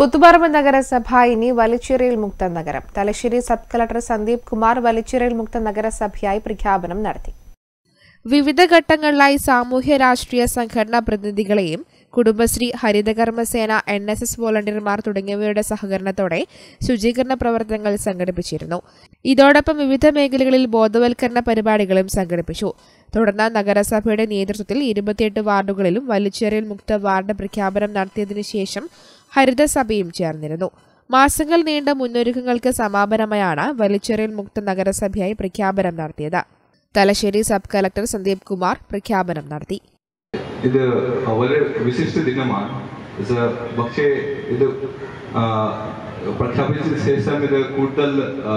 കൂത്തുപറമ്പ് നഗരസഭ ഇനി വലിച്ചിറയിൽ മുക്ത നഗരം. തലശ്ശേരി സബ് കളക്ടർ സന്ദീപ് കുമാർ വലിച്ചിറയിൽ മുക്ത നഗരസഭയായി പ്രഖ്യാപനം നടത്തി. വിവിധ ഘട്ടങ്ങളിലായി സാമൂഹ്യ രാഷ്ട്രീയ സംഘടനാ പ്രതിനിധികളെയും കുടുംബശ്രീ, ഹരിതകർമ്മസേന, NSS വോളണ്ടിയർമാർ തുടങ്ങിയവയുടെ സഹകരണത്തോടെ ശുചീകരണ പ്രവർത്തനങ്ങൾ സംഘടിപ്പിച്ചിരുന്നു. ഇതോടൊപ്പം വിവിധ മേഖലകളിൽ ബോധവൽക്കരണ പരിപാടികളും സംഘടിപ്പിച്ചു. തുടർന്ന് നഗരസഭയുടെ നേതൃത്വത്തിൽ 28 വാർഡുകളിലും വലിച്ചിറയിൽ മുക്ത വാർഡ് പ്രഖ്യാപനം നടത്തിയതിനു ശേഷം ഹരിതസഭയും ചേർന്നിരുന്നു. മാസങ്ങൾ നീണ്ട മുന്നൊരുക്കങ്ങൾക്ക് സമാപനമായാണ് വലിച്ചിറയിൽ മുക്ത നഗരസഭയായി പ്രഖ്യാപനം നടത്തിയത്. തലശ്ശേരി സബ് കളക്ടർ സന്ദീപ് കുമാർ പ്രഖ്യാപനം നടത്തി. ഇത് വളരെ വിശിഷ്ട ദിനമാണ്. പക്ഷേ ഇത് പ്രഖ്യാപിച്ച ശേഷം ഇത് കൂടുതൽ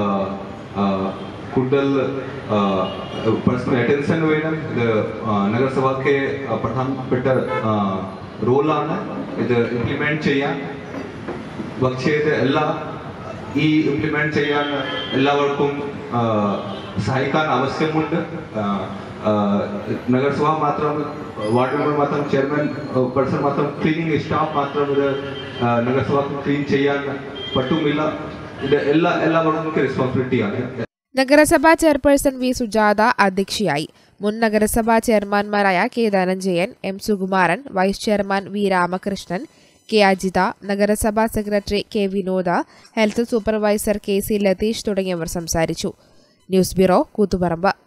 പേഴ്സണൽ അറ്റൻഷൻ വേണം. ഇത് നഗരസഭയ്ക്ക് പ്രധാനപ്പെട്ട റോളാണ് ഇത് ഇംപ്ലിമെന്റ് ചെയ്യാൻ. പക്ഷേ ഇത് ഈ ഇംപ്ലിമെന്റ് ചെയ്യാൻ എല്ലാവർക്കും സഹായിക്കാൻ ആവശ്യമുണ്ട്. നഗരസഭ മാത്രം, വാർഡ് മെമ്പർ മാത്രം, ചെയർമാൻ പേഴ്സൺ മാത്രം, ക്ലീനിങ് സ്റ്റാഫ് മാത്രം ഇത് നഗരസഭ ക്ലീൻ ചെയ്യാൻ പറ്റുമില്ല. ഇത് എല്ലാവർക്കും റെസ്പോൺസിബിലിറ്റിയാണ്. നഗരസഭാ ചെയർപേഴ്സൺ വി സുജാത അധ്യക്ഷയായി. മുൻ നഗരസഭാ ചെയർമാൻമാരായ K Dhananjayan, M Sukumaran, vice chairman V Ramakrishnan, K Ajitha, നഗരസഭാ secretary K Vinoda, health supervisor KC Latheesh തുടങ്ങിയവർ സംസാരിച്ചു. News bureau, Koothuparamba.